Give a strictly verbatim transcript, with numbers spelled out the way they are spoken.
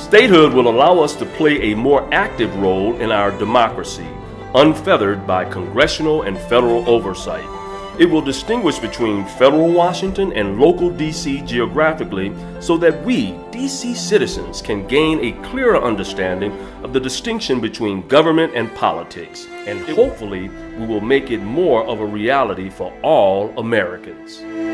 Statehood will allow us to play a more active role in our democracy, unfeathered by congressional and federal oversight. It will distinguish between federal Washington and local D C geographically so that we, D C citizens, can gain a clearer understanding of the distinction between government and politics. And hopefully, we will make it more of a reality for all Americans.